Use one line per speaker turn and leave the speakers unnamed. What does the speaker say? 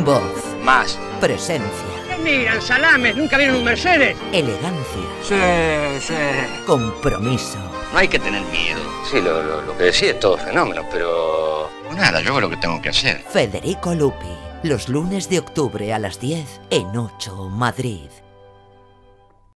Voz.
Más.
Presencia.
¿Qué miran, salames? ¿Nunca vieron un Mercedes?
Elegancia.
Sí.
Compromiso.
No hay que tener miedo. Sí, lo que decía es todo fenómeno, pero... Nada, yo hago lo que tengo que hacer.
Federico Lupi. Los lunes de octubre a las 10 en 8 Madrid.